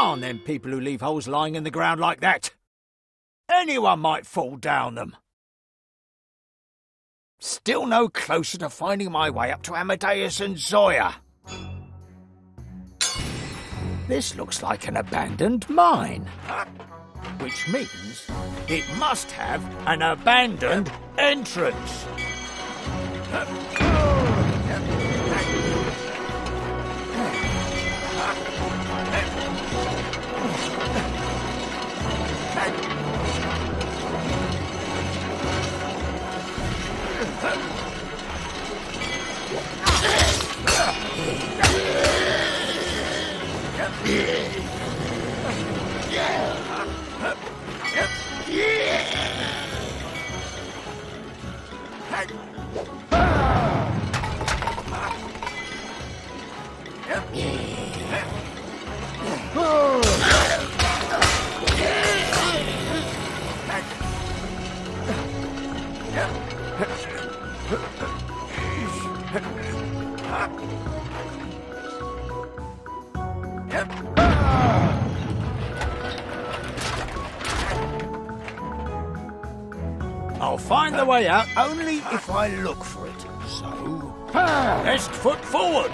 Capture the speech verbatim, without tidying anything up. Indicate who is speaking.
Speaker 1: Darn them people who leave holes lying in the ground like that. Anyone might fall down them. Still no closer to finding my way up to Amadeus and Zoya. This looks like an abandoned mine, which means it must have an abandoned entrance. I'll find the way out only if I look for it. So, best foot forward.